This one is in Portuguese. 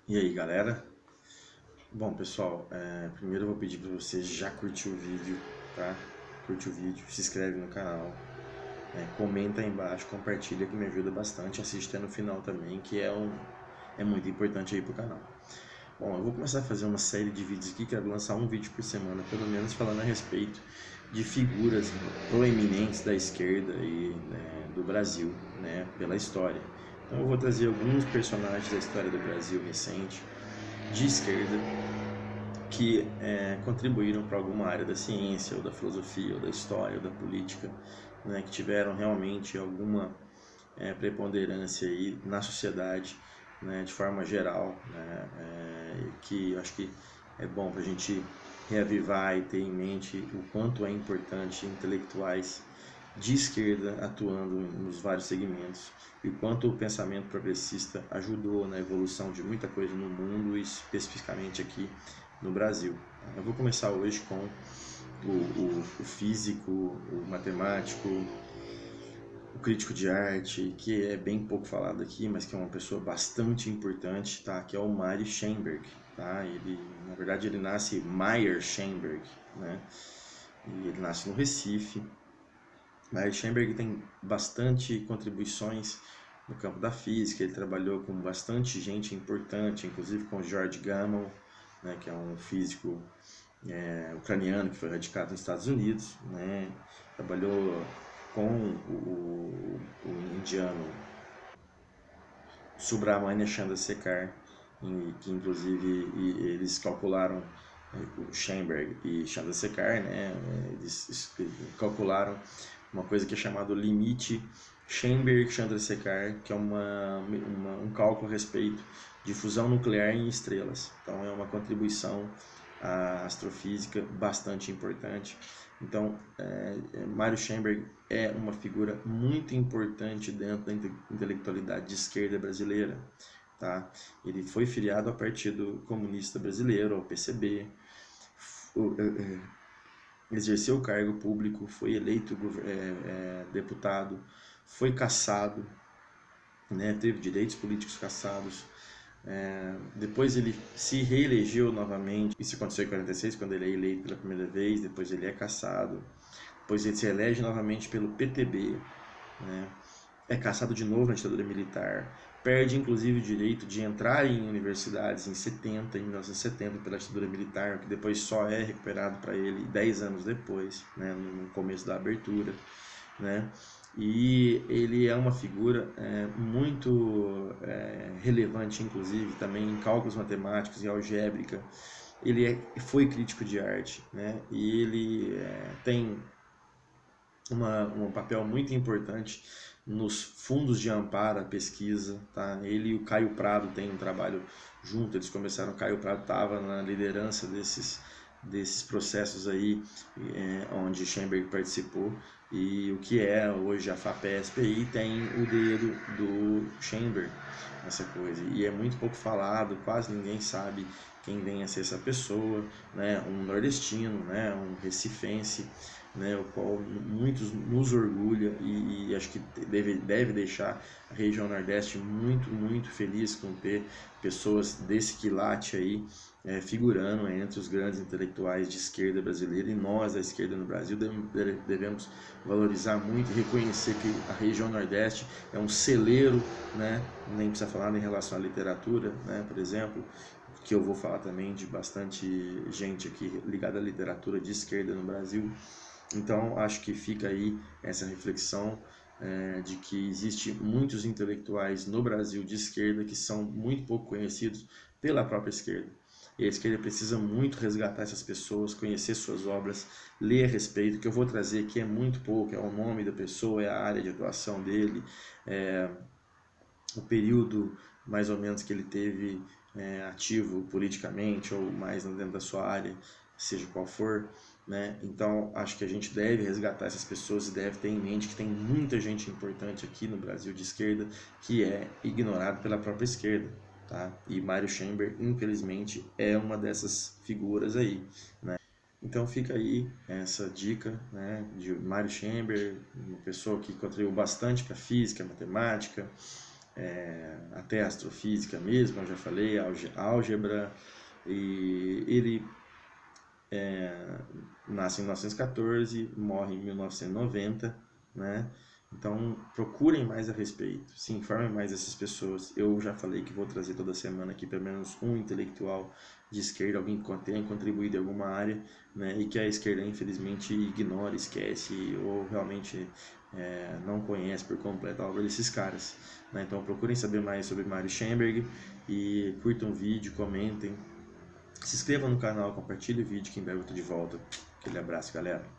E aí, galera? Bom, pessoal, primeiro eu vou pedir para você já curtir o vídeo, tá? Curte o vídeo, se inscreve no canal, comenta aí embaixo, compartilha que me ajuda bastante, assiste até no final também, que é muito importante aí pro canal. Bom, eu vou começar a fazer uma série de vídeos aqui, quero lançar um vídeo por semana, pelo menos falando a respeito de figuras proeminentes da esquerda e do Brasil, né, pela história. Então eu vou trazer alguns personagens da história do Brasil recente, de esquerda, que contribuíram para alguma área da ciência, ou da filosofia, ou da história, ou da política, né, que tiveram realmente alguma preponderância aí na sociedade, né, de forma geral, né, que eu acho que é bom para a gente reavivar e ter em mente o quanto é importante intelectuais de esquerda atuando nos vários segmentos e o quanto o pensamento progressista ajudou na evolução de muita coisa no mundo e especificamente aqui no Brasil. Eu vou começar hoje com o físico, o matemático, o crítico de arte, que é bem pouco falado aqui, mas que é uma pessoa bastante importante, tá? Que é o Mário Sternberg, tá? Ele, na verdade, ele nasce Meyer Sternberg, né? E ele nasce no Recife. Mário Sternberg tem bastante contribuições no campo da física, ele trabalhou com bastante gente importante, inclusive com George Gamow, né, que é um físico ucraniano que foi radicado nos Estados Unidos, né, trabalhou com o indiano Subramania Chandrasekhar, que inclusive eles calcularam o Sternberg e Chandrasekhar, né, eles calcularam uma coisa que é chamado limite Sternberg-Chandrasekhar, que é um cálculo a respeito de fusão nuclear em estrelas. Então é uma contribuição à astrofísica bastante importante. Então, Mário Sternberg é uma figura muito importante dentro da intelectualidade de esquerda brasileira. Tá? Ele foi filiado ao Partido Comunista Brasileiro, ao PCB, exerceu o cargo público, foi eleito deputado, foi cassado, né, teve direitos políticos cassados. Depois ele se reelegeu novamente, isso aconteceu em 46, quando ele é eleito pela primeira vez, depois ele é cassado, depois ele se elege novamente pelo PTB, né, é cassado de novo na ditadura militar, perde inclusive o direito de entrar em universidades em 1970 pela ditadura militar, que depois só é recuperado para ele 10 anos depois, né, no começo da abertura, né? E ele é uma figura muito relevante, inclusive, também em cálculos matemáticos e algébrica. Ele foi crítico de arte, né? E ele tem um papel muito importante nos fundos de amparo à pesquisa, tá? Ele e o Caio Prado têm um trabalho junto, eles começaram, o Caio Prado estava na liderança desses processos aí, onde Sternberg participou, e o que é hoje a FAPESP tem o dedo do Sternberg nessa coisa, e é muito pouco falado, quase ninguém sabe quem vem a ser essa pessoa, né? Um nordestino, né? Um recifense, né, o qual muitos nos orgulha e acho que deve deixar a região Nordeste muito feliz com ter pessoas desse quilate aí figurando entre os grandes intelectuais de esquerda brasileira, e nós, da esquerda no Brasil, devemos valorizar muito e reconhecer que a região Nordeste é um celeiro, né, nem precisa falar em relação à literatura, né, por exemplo, que eu vou falar também de bastante gente aqui ligada à literatura de esquerda no Brasil. Então, acho que fica aí essa reflexão de que existe muitos intelectuais no Brasil de esquerda que são muito pouco conhecidos pela própria esquerda. E a esquerda precisa muito resgatar essas pessoas, conhecer suas obras, ler a respeito. O que eu vou trazer aqui é muito pouco, é o nome da pessoa, é a área de atuação dele, o período mais ou menos que ele teve ativo politicamente ou mais dentro da sua área, seja qual for, né? Então acho que a gente deve resgatar essas pessoas e deve ter em mente que tem muita gente importante aqui no Brasil de esquerda que é ignorado pela própria esquerda, tá? E Mário Sternberg, infelizmente, é uma dessas figuras aí, né? Então fica aí essa dica, né, de Mário Sternberg, uma pessoa que contribuiu bastante para a física, matemática, até astrofísica mesmo, eu já falei, álgebra, e ele nasce em 1914, morre em 1990, né? Então procurem mais a respeito, se informem mais dessas pessoas. Eu já falei que vou trazer toda semana aqui pelo menos um intelectual de esquerda, alguém que tenha contribuído em alguma área, né? E que a esquerda infelizmente ignora, esquece ou realmente não conhece por completo a obra desses caras, né? Então procurem saber mais sobre Mário Shamberg e curtam o vídeo, comentem. Se inscreva no canal, compartilhe o vídeo, que em breve eu tô de volta. Aquele abraço, galera.